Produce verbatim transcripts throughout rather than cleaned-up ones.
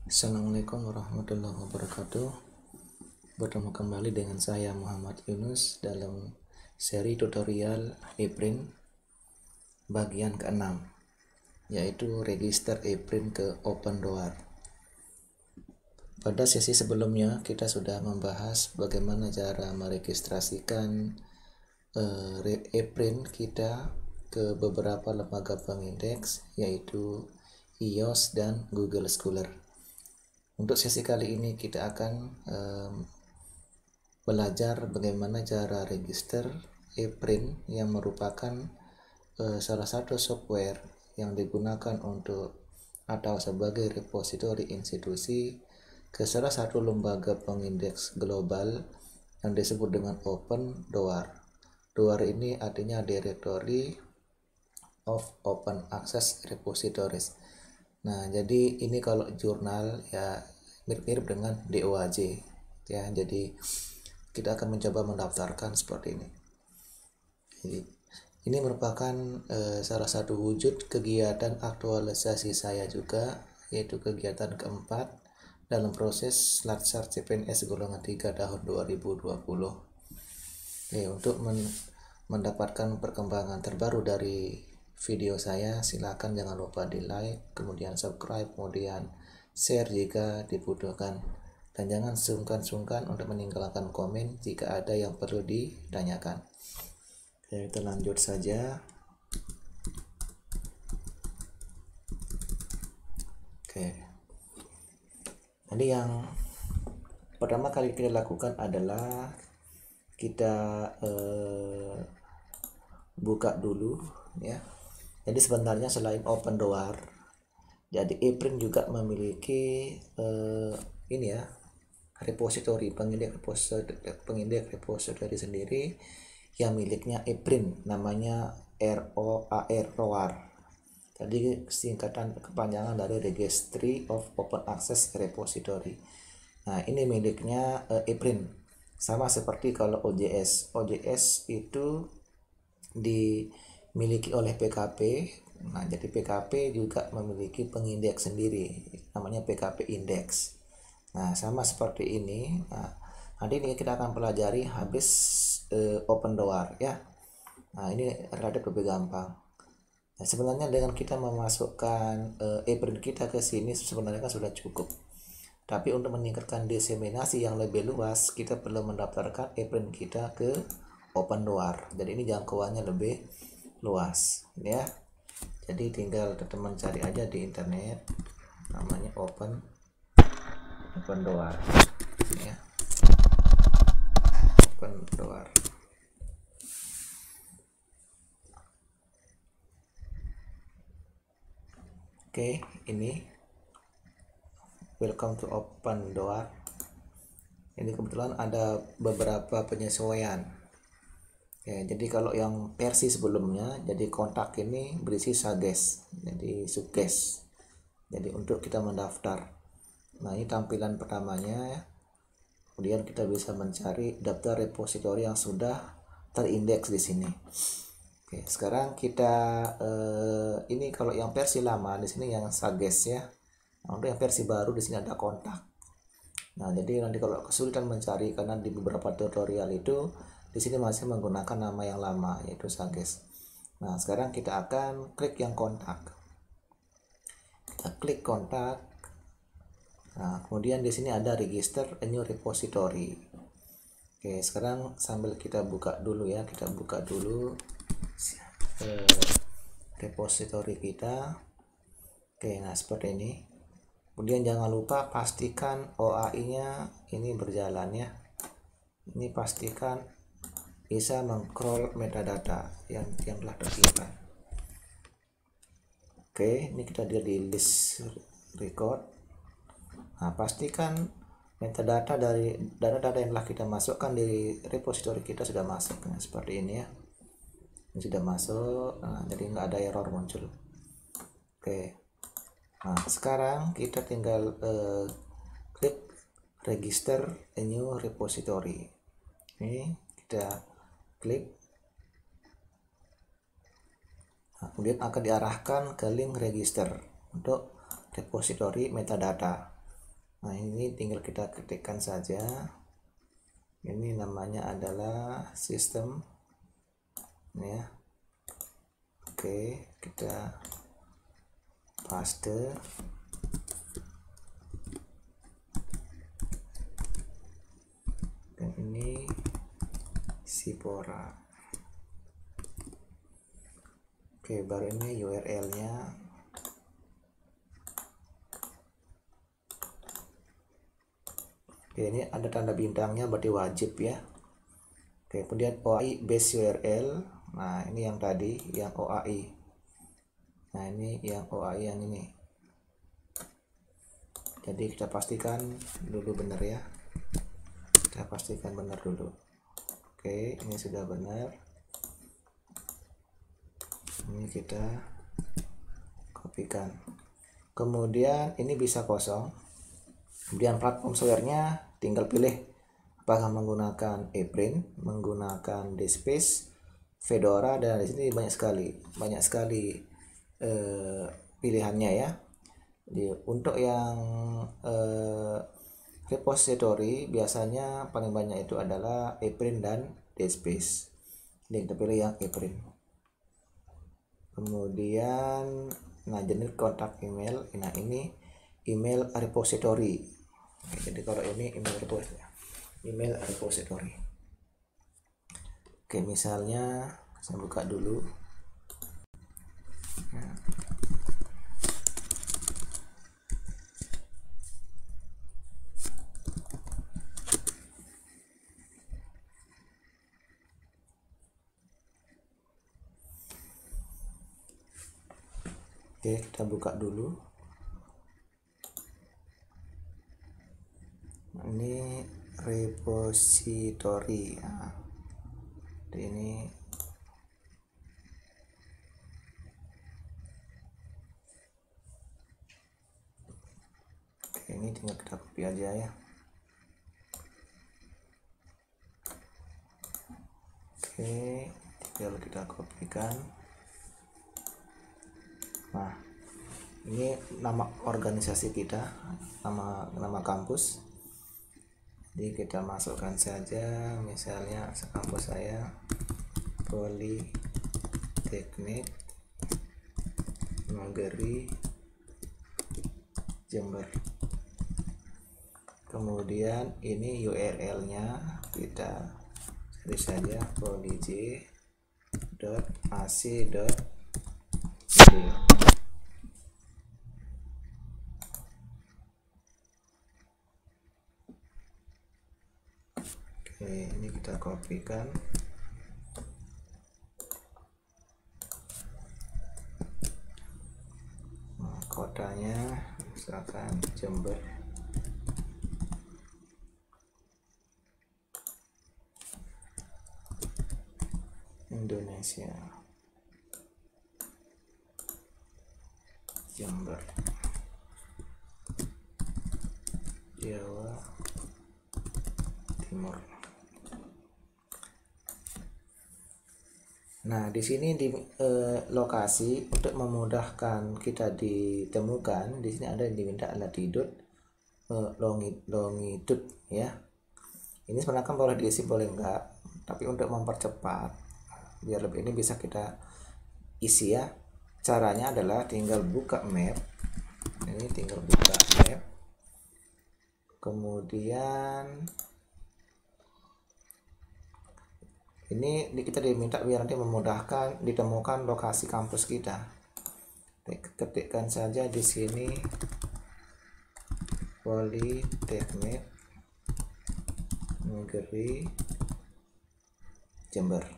Assalamualaikum warahmatullahi wabarakatuh. Bertemu kembali dengan saya Muhammad Yunus dalam seri tutorial ePrint bagian keenam, yaitu register ePrint ke OpenDoor. Pada sesi sebelumnya kita sudah membahas bagaimana cara meregistrasikan eh, ePrint kita ke beberapa lembaga pengindeks, yaitu I O S dan Google Scholar. Untuk sesi kali ini kita akan um, belajar bagaimana cara register ePrint yang merupakan uh, salah satu software yang digunakan untuk atau sebagai repositori institusi ke salah satu lembaga pengindeks global yang disebut dengan OpenDoor. Door ini artinya Directory of Open Access Repositories. Nah, jadi ini kalau jurnal ya mirip-mirip dengan D O A J ya. Jadi kita akan mencoba mendaftarkan seperti ini. Jadi, ini merupakan eh, salah satu wujud kegiatan aktualisasi saya juga, yaitu kegiatan keempat dalam proses Latsar C P N S golongan tiga tahun dua ribu dua puluh. Oke, untuk men mendapatkan perkembangan terbaru dari video saya, silakan jangan lupa di like, kemudian subscribe, kemudian share jika dibutuhkan, dan jangan sungkan-sungkan untuk meninggalkan komen jika ada yang perlu ditanyakan. Oke, kita lanjut saja. Oke, jadi yang pertama kali kita lakukan adalah kita eh, buka dulu ya. Jadi sebenarnya selain OpenDoor, jadi ePrint juga memiliki eh, ini ya, repository pengindeks repository, pengindeks repository sendiri yang miliknya ePrint, namanya R O A R ROAR. Tadi singkatan kepanjangan dari Registry of Open Access Repository. Nah, ini miliknya eh, ePrint. Sama seperti kalau O J S. O J S itu dimiliki oleh P K P. Nah, jadi P K P juga memiliki pengindeks sendiri, namanya P K P Index. Nah, sama seperti ini. Nah, nanti ini kita akan pelajari habis eh, OpenDoor ya. Nah, ini relatif lebih gampang. Nah, sebenarnya dengan kita memasukkan eh, ePrint kita ke sini sebenarnya kan sudah cukup. Tapi untuk meningkatkan diseminasi yang lebih luas, kita perlu mendaftarkan ePrint kita ke OpenDoor. Jadi ini jangkauannya lebih luas ya. Jadi tinggal teman-teman cari aja di internet, namanya Open OpenDoor ya. OpenDoor. Oke, ini welcome to OpenDoor. Ini kebetulan ada beberapa penyesuaian. Ya, jadi kalau yang versi sebelumnya, jadi kontak ini berisi suggest, jadi suggest. Jadi untuk kita mendaftar. Nah, ini tampilan pertamanya ya. Kemudian kita bisa mencari daftar repositori yang sudah terindeks di sini. Oke, sekarang kita eh, ini kalau yang versi lama di sini yang suggest ya. Nah, untuk yang versi baru di sini ada kontak. Nah, jadi nanti kalau kesulitan mencari karena di beberapa tutorial itu di sini masih menggunakan nama yang lama, yaitu suggest. Nah, sekarang kita akan klik yang kontak. Kita klik kontak. Nah, kemudian di sini ada register a new repository. Oke, sekarang sambil kita buka dulu ya, kita buka dulu eh, repository kita. Oke, nah seperti ini. Kemudian jangan lupa pastikan O A I-nya ini berjalan ya. Ini pastikan bisa meng-crawl metadata yang yang telah tersimpan. Oke, ini kita lihat di list record. Nah, pastikan metadata dari data-data yang telah kita masukkan di repository kita sudah masuk. Nah, seperti ini ya. Ini sudah masuk. Nah, jadi nggak ada error muncul. Oke. Nah, sekarang kita tinggal uh, klik register a new repository. Ini kita klik. Nah, kemudian akan diarahkan ke link register untuk repository metadata. Nah, ini tinggal kita ketikkan saja. Ini namanya adalah sistem ya. Oke, kita paste. Dan ini Sipora. Oke, baru ini U R L-nya. Oke, ini ada tanda bintangnya, berarti wajib ya. Oke, kemudian O A I base U R L. Nah, ini yang tadi, yang O A I. Nah, ini yang O A I yang ini. Jadi kita pastikan dulu benar ya. Kita pastikan benar dulu. Oke, ini sudah benar. Ini kita kopikan. Kemudian ini bisa kosong. Kemudian platform software-nya tinggal pilih apakah menggunakan ePrint, menggunakan DSpace, Fedora, dan di sini banyak sekali, banyak sekali eh, pilihannya ya. Jadi untuk yang eh, repository biasanya paling banyak itu adalah ePrint dan DSpace. Jadi kita pilih yang ePrint. Kemudian nah jenis kontak email, nah ini email repository. Jadi kalau ini email repository, email repository. Oke, misalnya saya buka dulu. Nah. Oke, kita buka dulu. Ini repository. Nah, ini oke, ini tinggal kita copy aja ya. Oke, tinggal kita kopikan. Nah, ini nama organisasi kita, nama nama kampus. Jadi kita masukkan saja, misalnya kampus saya Politeknik Negeri Jember. Kemudian ini U R L-nya kita cari saja polij dot a c dot e d u. Oke, ini kita kopikan. Nah, kotanya misalkan Jember. Indonesia. Jember. Jawa Timur. Nah, di sini di eh, lokasi untuk memudahkan kita ditemukan, di sini ada yang diminta latitude, eh, longitude ya. Ini sebenarnya kan boleh diisi boleh enggak, tapi untuk mempercepat biar lebih ini bisa kita isi ya. Caranya adalah tinggal buka map. Ini tinggal buka map. Kemudian ini kita diminta biar nanti memudahkan ditemukan lokasi kampus kita. Ketikkan saja di sini Politeknik Negeri Jember.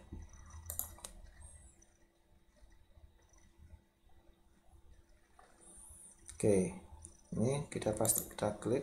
Oke, ini kita pasti kita klik.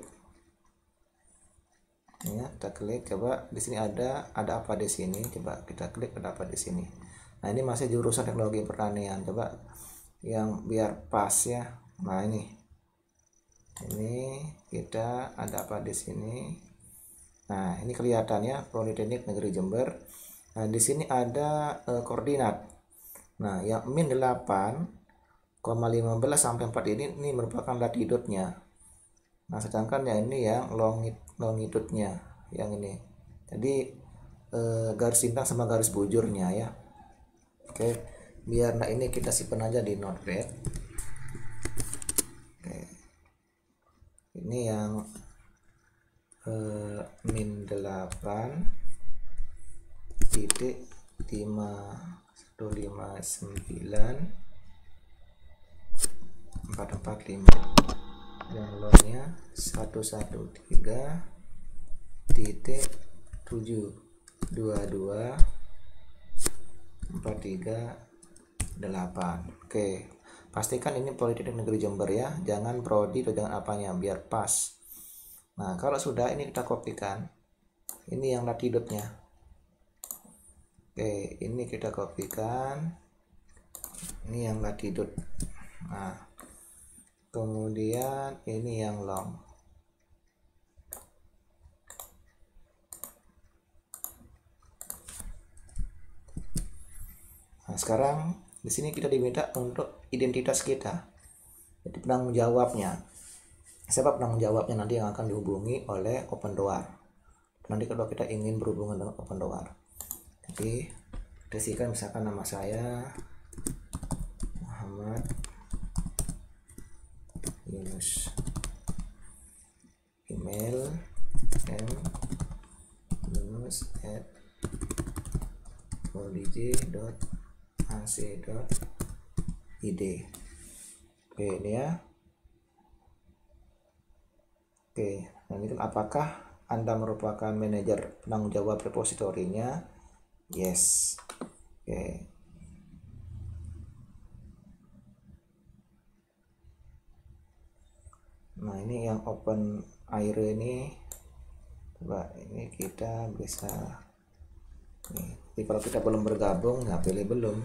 Ya, kita klik, coba di sini ada ada apa di sini, coba kita klik ada apa di sini. Nah, ini masih jurusan teknologi pertanian, coba yang biar pas ya. Nah, ini ini kita ada apa di sini. Nah, ini kelihatannya Politeknik Negeri Jember. Nah, di sini ada eh, koordinat. Nah, yang min delapan koma lima belas sampai empat ini ini merupakan latitude-nya. Nah, sedangkan yang ini yang longitude-nya yang ini. Jadi eh, garis bintang sama garis bujurnya ya. Oke, biar nah ini kita simpan aja di notepad. Oke. Ini yang eh, min delapan titik lima satu lima sembilan empat empat lima, yang longnya satu satu tiga titik tujuh dua dua empat tiga delapan. Oke, pastikan ini Politeknik Negeri Jember ya, jangan prodi atau jangan apanya, biar pas. Nah, kalau sudah ini kita kopikan, ini yang latitude-nya. Oke, ini kita kopikan, ini yang latitude. Nah, kemudian ini yang long. Nah, sekarang di sini kita diminta untuk identitas kita, jadi penanggung jawabnya. Siapa penanggung jawabnya nanti yang akan dihubungi oleh Opendoor. Nanti kalau kita ingin berhubungan dengan Opendoor, jadi kasihkan misalkan nama saya Muhammad Yunus, email m yunus at polij dot a c dot i d. Oke, ini ya. Oke, nah ini apakah Anda merupakan manajer penanggung jawab repositorinya? Yes. Oke. Nah, ini yang open air ini, coba ini kita bisa nih. Jadi kalau kita belum bergabung, nggak pilih belum.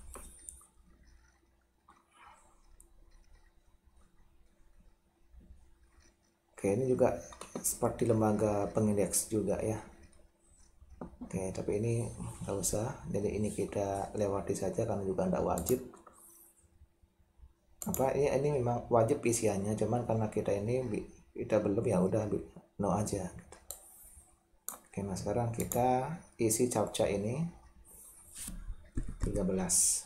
Oke, ini juga seperti lembaga pengindeks juga ya. Oke, tapi ini nggak usah, jadi ini kita lewati saja karena juga tidak wajib. Apa ini ini memang wajib isiannya, cuman karena kita ini kita belum, ya udah no aja gitu. Oke, nah sekarang kita isi captcha ini tiga belas.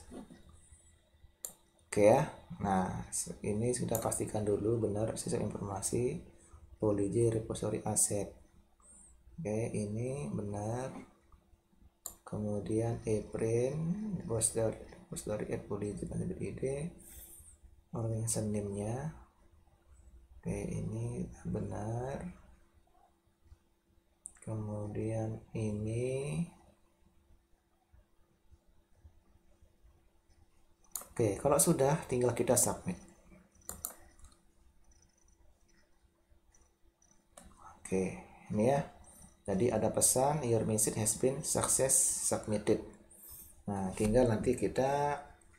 Oke ya. Nah, ini sudah pastikan dulu benar sistem informasi Polij repository asset. Oke, ini benar. Kemudian eprint repository repository at polij id, organization name-nya. Oke, ini benar. Kemudian ini. Oke, kalau sudah tinggal kita submit. Oke, ini ya. Jadi ada pesan your message has been success submitted. Nah, tinggal nanti kita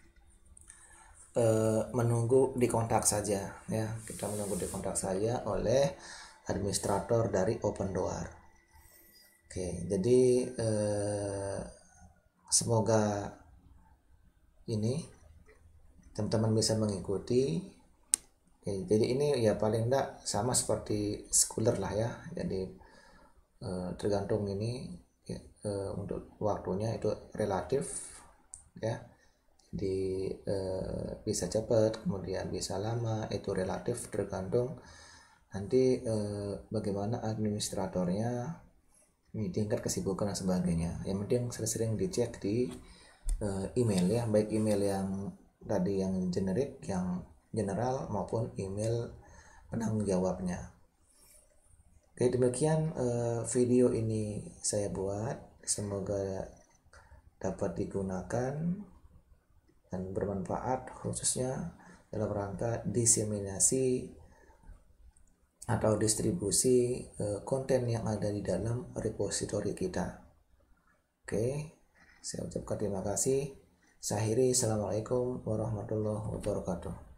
uh, menunggu dikontak saja ya. Kita menunggu dikontak saja oleh administrator dari Opendoor. Oke, jadi uh, semoga ini teman-teman bisa mengikuti. Oke, jadi ini ya paling enggak sama seperti schooler lah ya. Jadi eh, tergantung ini ya, eh, untuk waktunya itu relatif ya. Jadi eh, bisa cepat, kemudian bisa lama, itu relatif tergantung nanti eh, bagaimana administratornya, ini tingkat kesibukan dan sebagainya. Yang penting sering-sering dicek di eh, email ya, baik email yang tadi yang generik, yang general maupun email penanggung jawabnya. Oke, demikian uh, video ini saya buat, semoga dapat digunakan dan bermanfaat khususnya dalam rangka diseminasi atau distribusi uh, konten yang ada di dalam repositori kita. Oke, saya ucapkan terima kasih. Saya akhiri, assalamualaikum warahmatullahi wabarakatuh.